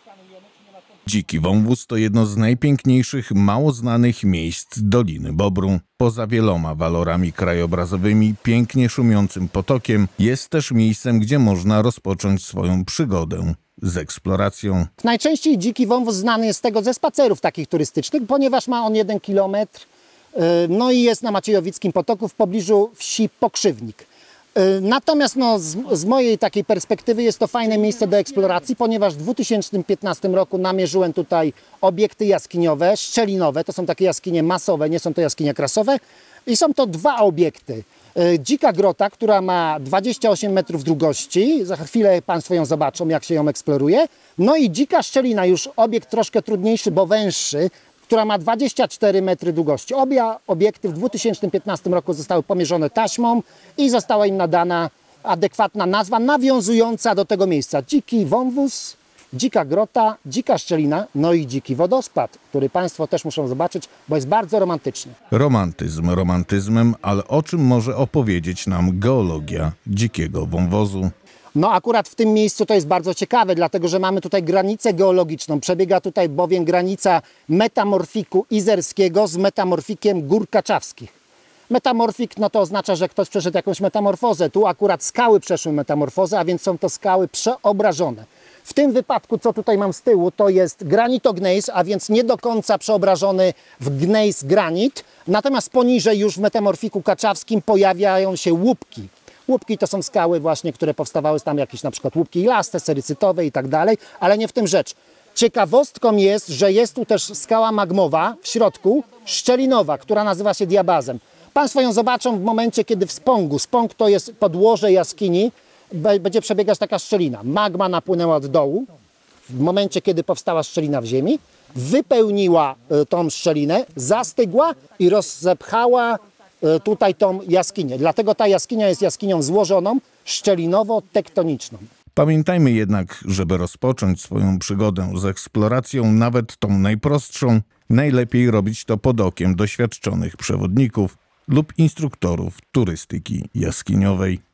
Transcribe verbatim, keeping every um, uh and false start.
Dziki Wąwóz to jedno z najpiękniejszych, mało znanych miejsc Doliny Bobru. Poza wieloma walorami krajobrazowymi, pięknie szumiącym potokiem, jest też miejscem, gdzie można rozpocząć swoją przygodę z eksploracją. Najczęściej Dziki Wąwóz znany jest z tego ze spacerów takich turystycznych, ponieważ ma on jeden kilometr, no i jest na Maciejowickim Potoku w pobliżu wsi Pokrzywnik. Natomiast no, z, z mojej takiej perspektywy jest to fajne miejsce do eksploracji, ponieważ w dwa tysiące piętnastym roku namierzyłem tutaj obiekty jaskiniowe, szczelinowe, to są takie jaskinie masowe, nie są to jaskinie krasowe i są to dwa obiekty. Dzika Grota, która ma dwadzieścia osiem metrów długości, za chwilę Państwo ją zobaczą, jak się ją eksploruje, no i Dzika Szczelina, już obiekt troszkę trudniejszy, bo węższy, która ma dwadzieścia cztery metry długości. Obie obiekty w dwa tysiące piętnastym roku zostały pomierzone taśmą i została im nadana adekwatna nazwa nawiązująca do tego miejsca. Dziki Wąwóz, Dzika Grota, Dzika Szczelina, no i Dziki Wodospad, który Państwo też muszą zobaczyć, bo jest bardzo romantyczny. Romantyzm romantyzmem, ale o czym może opowiedzieć nam geologia Dzikiego Wąwozu? No akurat w tym miejscu to jest bardzo ciekawe, dlatego że mamy tutaj granicę geologiczną. Przebiega tutaj bowiem granica metamorfiku izerskiego z metamorfikiem gór kaczawskich. Metamorfik no to oznacza, że ktoś przeszedł jakąś metamorfozę. Tu akurat skały przeszły metamorfozę, a więc są to skały przeobrażone. W tym wypadku, co tutaj mam z tyłu, to jest granitognejs, a więc nie do końca przeobrażony w gnejs granit. Natomiast poniżej już w metamorfiku kaczawskim pojawiają się łupki. Łupki to są skały właśnie, które powstawały tam jakieś na przykład łupki ilaste, serycytowe i tak dalej, ale nie w tym rzecz. Ciekawostką jest, że jest tu też skała magmowa w środku, szczelinowa, która nazywa się diabazem. Państwo ją zobaczą w momencie, kiedy w spągu, spąg to jest podłoże jaskini, będzie przebiegać taka szczelina. Magma napłynęła od dołu, w momencie, kiedy powstała szczelina w ziemi, wypełniła tą szczelinę, zastygła i rozepchała tutaj tą jaskinię. Dlatego ta jaskinia jest jaskinią złożoną, szczelinowo-tektoniczną. Pamiętajmy jednak, żeby rozpocząć swoją przygodę z eksploracją, nawet tą najprostszą, najlepiej robić to pod okiem doświadczonych przewodników lub instruktorów turystyki jaskiniowej.